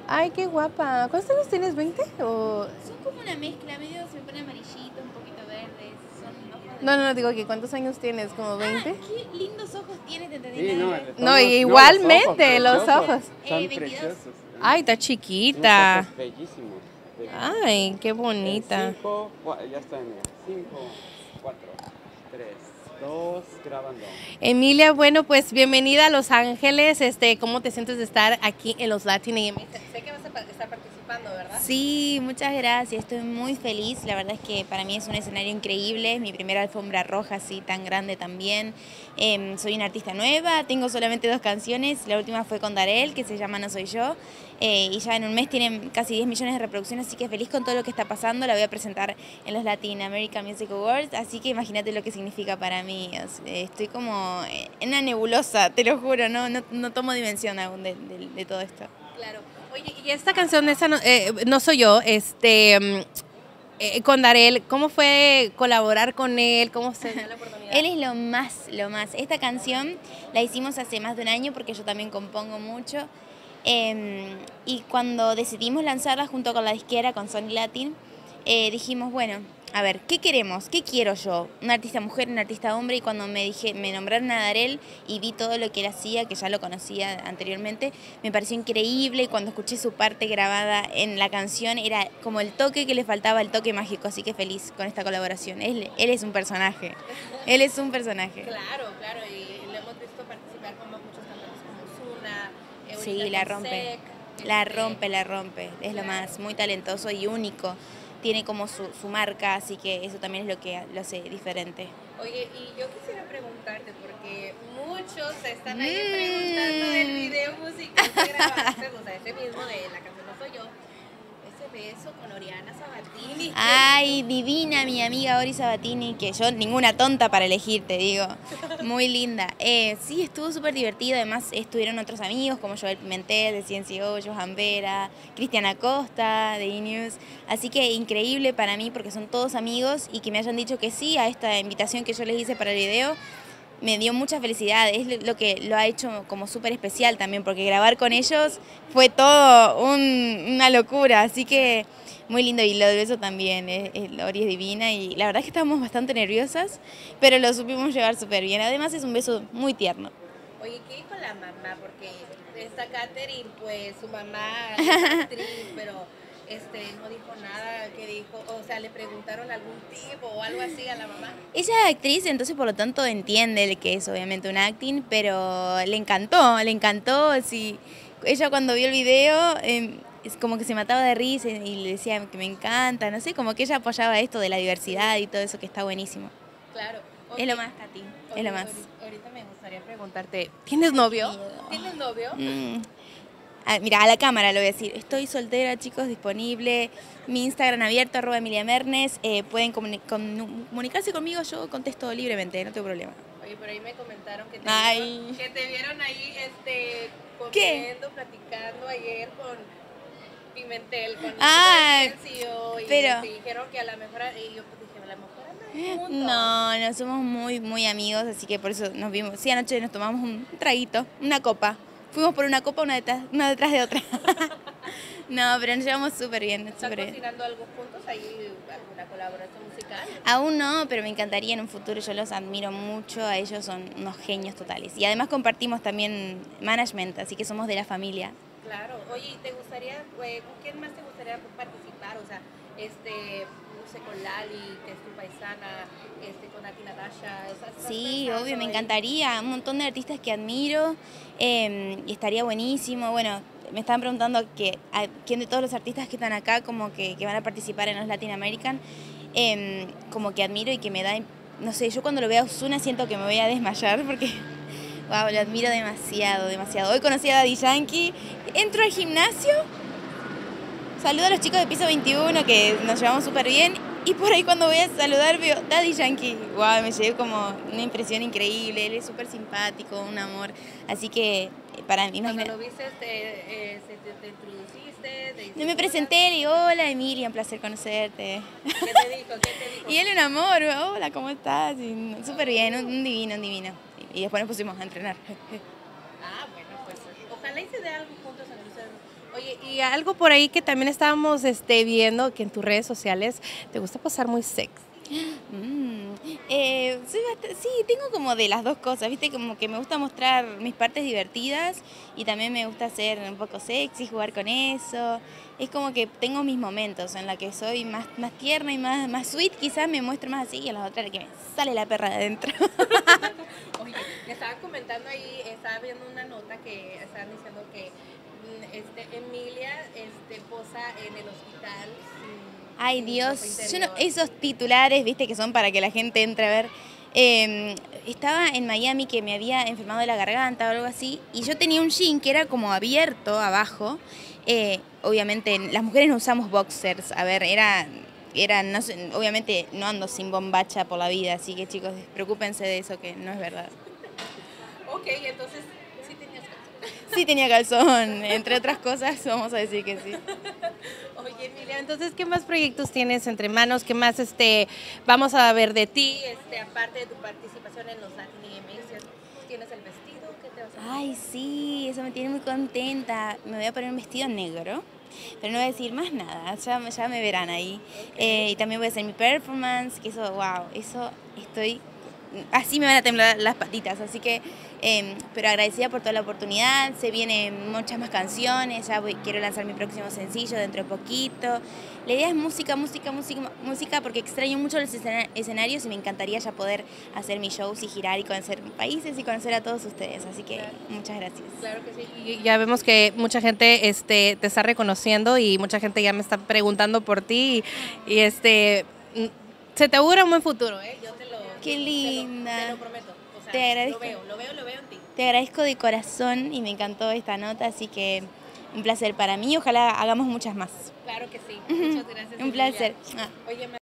Ay, qué guapa. ¿Cuántos años tienes? ¿20? O... Son como una mezcla, medio se me pone amarillito, un poquito verde, son ojos de... No, digo que ¿cuántos años tienes? ¿Como 20? Qué lindos ojos tienes, te entendí. Sí, no, No, igualmente, los ojos. Son 22. preciosos. Ay, está chiquita. Unos ojos bellísimos. Ay, qué bonita. 5, ya está, mira. 5, 4, 3, 2, grabando. Emilia, bueno, pues bienvenida a Los Ángeles. ¿Cómo te sientes de estar aquí en los Latin Games? Sé que vas a estar participando, ¿verdad? Sí, muchas gracias, estoy muy feliz, la verdad es que para mí es un escenario increíble, es mi primera alfombra roja así tan grande también. Soy una artista nueva, tengo solamente 2 canciones, la última fue con Darel, que se llama No Soy Yo, y ya en un mes tienen casi 10 millones de reproducciones, así que feliz con todo lo que está pasando, la voy a presentar en los Latin American Music Awards, así que imagínate lo que significa para mí, estoy como en una nebulosa, te lo juro, no tomo dimensión aún de todo esto. Claro. Oye, y esta canción, esa no soy yo, con Darel, ¿cómo fue colaborar con él? ¿Cómo se dio la oportunidad? Él es lo más. Esta canción la hicimos hace más de un año porque yo también compongo mucho. Y cuando decidimos lanzarla junto con la disquera, con Sony Latin, dijimos, bueno, a ver, ¿qué queremos? ¿Qué quiero yo? Una artista mujer, un artista hombre, y cuando me nombraron a Darel y vi todo lo que él hacía, que ya lo conocía anteriormente, me pareció increíble, y cuando escuché su parte grabada en la canción, era como el toque que le faltaba, el toque mágico, así que feliz con esta colaboración. Él es un personaje, él es un personaje. Claro, y lo hemos visto participar con muchos cantantes como Ozuna, Sí, la rompe, la rompe, es lo más, muy talentoso y único. Tiene como su marca, así que eso también es lo que lo hace diferente. Oye, y yo quisiera preguntarte, porque muchos están ahí preguntando del video musical que grabaste, o sea, ese mismo de la canción No Soy Yo, ese beso con Oriana Sabatini. Ay, divina mi amiga Ori Sabatini, que yo ninguna tonta para elegir, te digo. Muy linda. Sí, estuvo súper divertido. Además, estuvieron otros amigos como Joel Pimentel, de CNCO, Johan Vera, Cristian Acosta, de E-News. Así que increíble para mí porque son todos amigos y que me hayan dicho que sí a esta invitación que yo les hice para el video. Me dio mucha felicidad, es lo que lo ha hecho como súper especial también, porque grabar con ellos fue todo una locura, así que muy lindo, y lo del beso también, Ori es divina, y la verdad es que estábamos bastante nerviosas, pero lo supimos llevar súper bien, además es un beso muy tierno. Oye, ¿qué dijo la mamá? Porque esta Katherine, pues su mamá es actriz, pero no dijo nada, ¿qué dijo? O sea, ¿le preguntaron algún tipo o algo así a la mamá? Ella es actriz, entonces por lo tanto entiende que es obviamente un acting, pero le encantó, sí. Ella cuando vio el video es como que se mataba de risa y le decía que me encanta, no sé, como que ella apoyaba esto de la diversidad y todo eso que está buenísimo. Claro. Es lo más, Katy, es lo más. Ahorita me gustaría preguntarte, ¿tienes novio? Miedo. ¿Tienes novio? Mira, a la cámara lo voy a decir. Estoy soltera, chicos, disponible. Mi Instagram abierto, @EmiliaMernes. Pueden comunicarse conmigo, yo contesto libremente, no tengo problema. Oye, por ahí me comentaron que te vieron ahí comiendo, platicando ayer con Pimentel, con el CEO, y pero te dijeron que a lo mejor, y yo pues dije, a lo mejor andan juntos. no somos muy amigos, así que por eso nos vimos. Sí, anoche nos tomamos un traguito, una copa. Fuimos por una copa una detrás de otra. No, pero nos llevamos súper bien. ¿Están cocinando algo juntos? ¿Hay alguna colaboración musical? Aún no, pero me encantaría en un futuro. Yo los admiro mucho, a ellos son unos genios totales. Y además compartimos también management, así que somos de la familia. Claro. Oye, ¿te gustaría, con quién más te gustaría participar? O sea, no sé, con Lali, que es tu paisana, con Nati Natasha. Sí, obvio, me encantaría. Un montón de artistas que admiro y estaría buenísimo. Bueno, me estaban preguntando a quién de todos los artistas que están acá, como que van a participar en los Latin American, como que admiro y que me da, no sé, yo cuando lo veo a Ozuna siento que me voy a desmayar porque, wow, lo admiro demasiado. Hoy conocí a Daddy Yankee, entro al gimnasio, saludo a los chicos de piso 21 que nos llevamos súper bien, y por ahí cuando voy a saludar veo Daddy Yankee. Wow, me llevé como una impresión increíble, él es súper simpático, un amor, así que para mí... Cuando lo viste, te introduciste. No me presenté, le digo, hola Emilia, un placer conocerte. ¿Qué te dijo? Y él un amor, hola, ¿cómo estás? Súper bien, un divino. Y después nos pusimos a entrenar. Bueno, pues ojalá y se dé algo juntos entre ustedes. Oye, y algo por ahí que también estábamos viendo que en tus redes sociales te gusta posar muy sexy. Sí, tengo como de las dos cosas, ¿viste? Como que me gusta mostrar mis partes divertidas y también me gusta ser un poco sexy, jugar con eso. Es como que tengo mis momentos en la que soy más tierna y más sweet, quizás me muestro más así, y a las otras que me sale la perra de adentro. Oye, me estaba comentando ahí, estaba viendo una nota que estaban diciendo que Emilia posa en el hospital. Ay, sin Dios, ropa yo no, interior. esos titulares, viste, que son para que la gente entre a ver. Estaba en Miami que me había enfermado de la garganta o algo así, y yo tenía un jean que era como abierto abajo. Obviamente, las mujeres no usamos boxers, a ver, no sé, obviamente no ando sin bombacha por la vida, así que chicos, preocúpense de eso, que no es verdad. Ok, entonces sí tenías calzón. Sí tenía calzón, entre otras cosas, vamos a decir que sí. Oye, Emilia, entonces, ¿qué más proyectos tienes entre manos? ¿Qué más vamos a ver de ti? Aparte de tu participación en los Latin EMX, ¿tienes el vestido? ¿Qué te vas a poner? Ay, sí, eso me tiene muy contenta. Me voy a poner un vestido negro, pero no voy a decir más nada, ya me verán ahí. Y también voy a hacer mi performance, que eso, wow, eso estoy... Así me van a temblar las patitas, así que, pero agradecida por toda la oportunidad, se vienen muchas más canciones, quiero lanzar mi próximo sencillo dentro de poquito. La idea es música, porque extraño mucho los escenarios y me encantaría ya poder hacer mis shows y girar y conocer países y conocer a todos ustedes, así que muchas gracias. Claro que sí. Y ya vemos que mucha gente te está reconociendo y mucha gente ya me está preguntando por ti y se te augura un buen futuro, ¿eh? Yo te lo... Qué linda. Te lo prometo. O sea, Te agradezco. Lo veo en ti. Te agradezco de corazón y me encantó esta nota, así que un placer para mí, ojalá hagamos muchas más. Claro que sí. Muchas gracias. Un Emilia. placer. Oye,